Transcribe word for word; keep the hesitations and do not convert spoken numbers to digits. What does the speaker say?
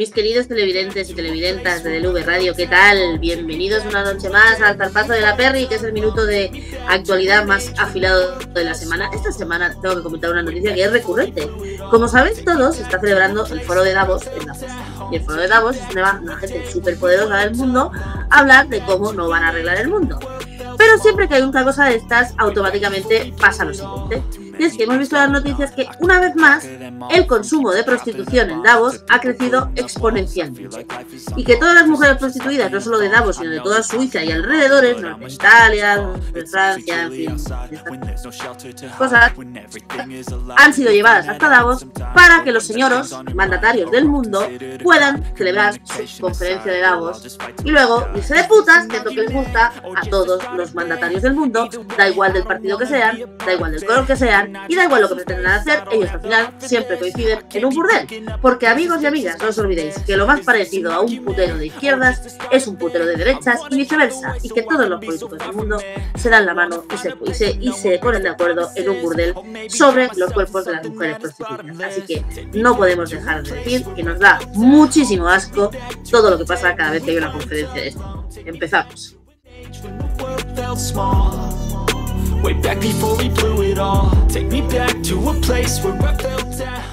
Mis queridos televidentes y televidentas de D L V Radio, ¿qué tal? Bienvenidos una noche más al Zarpazo de la Perry, que es el minuto de actualidad más afilado de la semana. Esta semana tengo que comentar una noticia que es recurrente. Como sabéis todos, se está celebrando el foro de Davos en Davos. Y el foro de Davos es donde va una gente súper poderosa del mundo a hablar de cómo no van a arreglar el mundo. Pero siempre que hay una cosa de estas, automáticamente pasa lo siguiente. Y es que hemos visto en las noticias que, una vez más, el consumo de prostitución en Davos ha crecido exponencialmente. Y que todas las mujeres prostituidas, no solo de Davos, sino de toda Suiza y alrededores, no, de Italia, de Francia, en fin, estas cosas, han sido llevadas hasta Davos para que los señoros mandatarios del mundo puedan celebrar su conferencia de Davos y luego irse de putas, que es lo que les gusta a todos los mandatarios del mundo, da igual del partido que sean, da igual del color que sean, y da igual lo que pretendan hacer, ellos al final siempre coinciden en un burdel. Porque, amigos y amigas, no os olvidéis que lo más parecido a un putero de izquierdas es un putero de derechas y viceversa, y que todos los políticos del mundo se dan la mano y se, y se, y se ponen de acuerdo en un burdel sobre los cuerpos de las mujeres prostituidas. Así que no podemos dejar de decir que nos da muchísimo asco todo lo que pasa cada vez que hay una conferencia de esto. Empezamos. Way back before we blew it all. Take me back to a place where I felt at